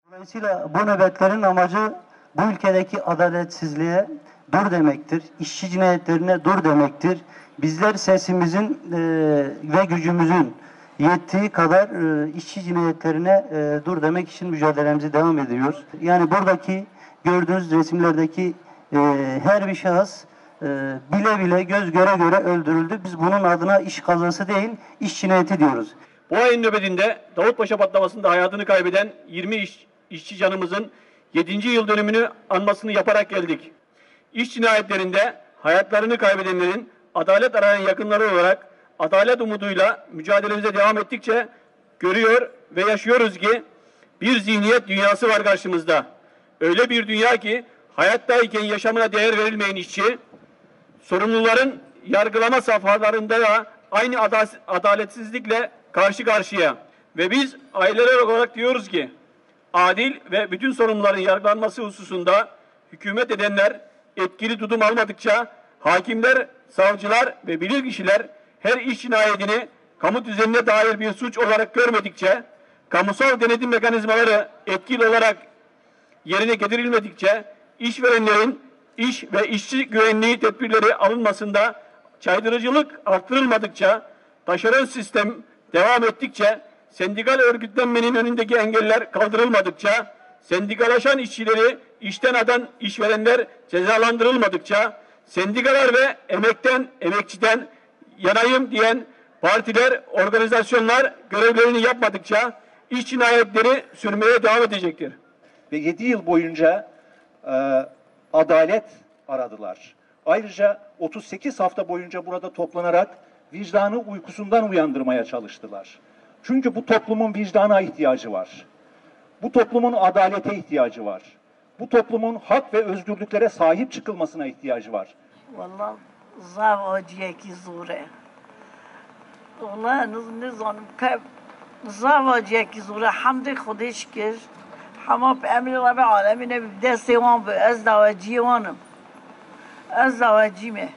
Dolayısıyla bu nöbetlerin amacı bu ülkedeki adaletsizliğe dur demektir. İşçi cinayetlerine dur demektir. Bizler sesimizin ve gücümüzün yettiği kadar işçi cinayetlerine dur demek için mücadelemizi devam ediyoruz. Yani buradaki gördüğünüz resimlerdeki her bir şahıs bile bile göz göre göre öldürüldü. Biz bunun adına iş kazası değil, iş cinayeti diyoruz. Bu ayın nöbetinde Davutpaşa patlamasında hayatını kaybeden 20 işçi canımızın 7. yıl dönümünü anmasını yaparak geldik. İş cinayetlerinde hayatlarını kaybedenlerin adalet arayan yakınları olarak adalet umuduyla mücadelemize devam ettikçe görüyor ve yaşıyoruz ki bir zihniyet dünyası var karşımızda. Öyle bir dünya ki hayattayken yaşamına değer verilmeyen işçi, sorumluların yargılama safhalarında da aynı adaletsizlikle karşı karşıya. Ve biz aileler olarak diyoruz ki adil ve bütün sorumluların yargılanması hususunda hükümet edenler etkili tutum almadıkça, hakimler, savcılar ve bilirkişiler her iş cinayetini kamu düzenine dair bir suç olarak görmedikçe, kamusal denetim mekanizmaları etkili olarak yerine getirilmedikçe, işverenlerin iş ve işçi güvenliği tedbirleri alınmasında caydırıcılık arttırılmadıkça, taşeron sistem devam ettikçe, sendikal örgütlenmenin önündeki engeller kaldırılmadıkça, sendikalaşan işçileri işten atan işverenler cezalandırılmadıkça, sendikalar ve emekçiden yanayım diyen partiler, organizasyonlar görevlerini yapmadıkça iş cinayetleri sürmeye devam edecektir. Ve 7 yıl boyunca adalet aradılar. Ayrıca 38 hafta boyunca burada toplanarak vicdanı uykusundan uyandırmaya çalıştılar. Çünkü bu toplumun vicdana ihtiyacı var. Bu toplumun adalete ihtiyacı var. Bu toplumun hak ve özgürlüklere sahip çıkılmasına ihtiyacı var. Vallahi zav acıya ki zure. Vallahi nizanım ki zav acıya ki zure. Hamd Khudê şükür. Hama pe emri Rabbi alemine bi destê wan bi ez davaciyê wanım. Ez davacî me.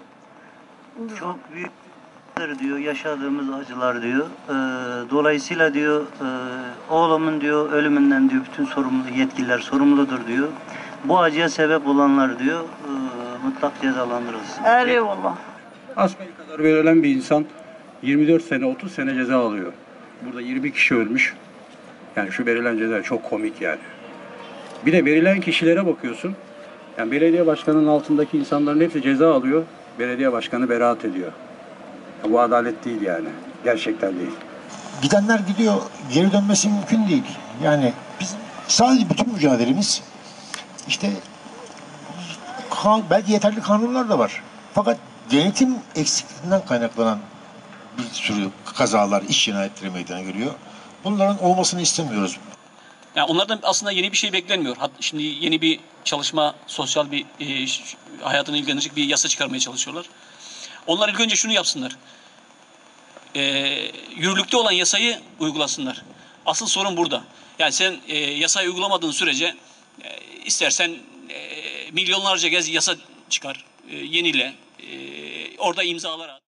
Çok büyüktür diyor yaşadığımız acılar diyor. Dolayısıyla diyor oğlumun diyor ölümünden diyor bütün sorumlu yetkililer sorumludur diyor. Bu acıya sebep olanlar diyor mutlak cezalandırılsın. Eyvallah. Asgari kadar verilen bir insan 24 sene 30 sene ceza alıyor. Burada 20 kişi ölmüş. Yani şu verilen ceza çok komik yani. Bir de verilen kişilere bakıyorsun. Yani belediye başkanının altındaki insanların hepsi ceza alıyor. Belediye başkanı beraat ediyor. Ya bu adalet değil yani. Gerçekten değil. Gidenler gidiyor, geri dönmesi mümkün değil. Yani biz sadece bütün mücadelemiz işte belki yeterli kanunlar da var. Fakat denetim eksikliğinden kaynaklanan bir sürü kazalar, iş cinayetleri meydana geliyor. Bunların olmasını istemiyoruz. Yani onlardan aslında yeni bir şey beklenmiyor. Şimdi yeni bir çalışma, sosyal bir hayatını ilgilenecek bir yasa çıkarmaya çalışıyorlar. Onlar ilk önce şunu yapsınlar. Yürürlükte olan yasayı uygulasınlar. Asıl sorun burada. Yani sen yasayı uygulamadığın sürece istersen milyonlarca kez yasa çıkar, yenile, orada imzalar at.